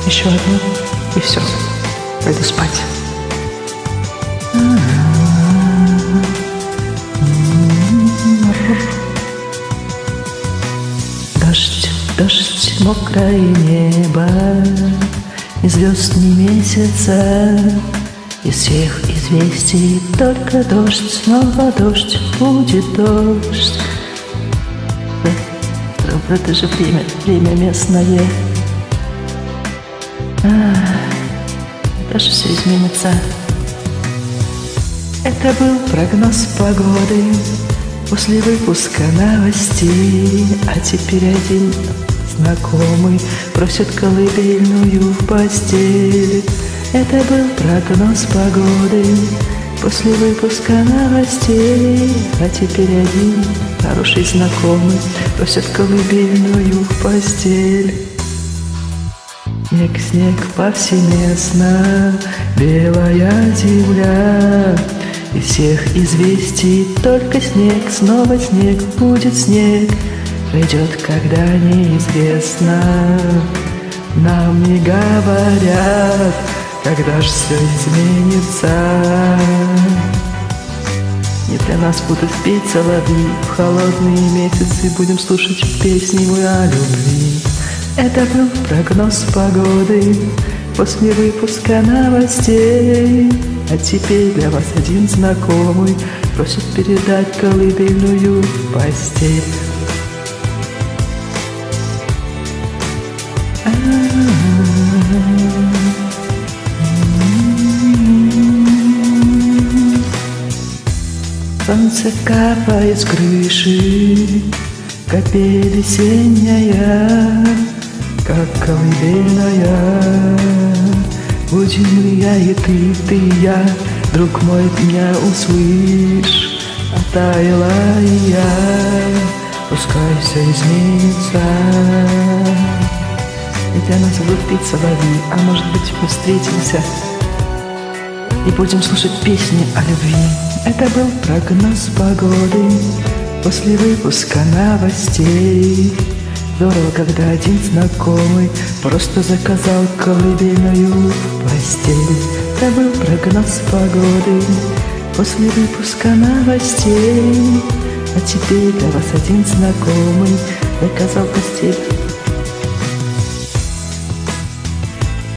Еще одну, и все. Пойду спать. Дождь, дождь, мокрое небо, ни звезд, ни месяца. Из всех известий только дождь, снова дождь, будет дождь. В это же время местное. Даже все изменится. Это был прогноз погоды после выпуска новостей. А теперь один знакомый просит колыбельную в постель. Это был прогноз погоды после выпуска новостей. А теперь один хороший знакомый просит колыбельную в постель. Снег, снег повсеместно, белая земля. Из всех известий только снег, снова снег, будет снег. Придет, когда неизвестно, нам не говорят, когда ж все изменится. Не для нас будут петь соловьи, в холодные месяцы будем слушать песни мы о любви. Это был прогноз погоды после выпуска новостей. А теперь для вас один знакомый просит передать колыбельную в постель. Солнце капает с крыши, капель весенняя, как колыбельная. Будем мы, я и ты и я, друг мой, меня услышь. Оттаяла и я, пускай все изменится. Ведь для нас будут петь соловьи, а может быть мы встретимся и будем слушать песни о любви. Это был прогноз погоды после выпуска новостей. Здорово, когда один знакомый просто заказал колыбельную в постель. Это был прогноз погоды после выпуска новостей. А теперь для вас один знакомый заказал постель.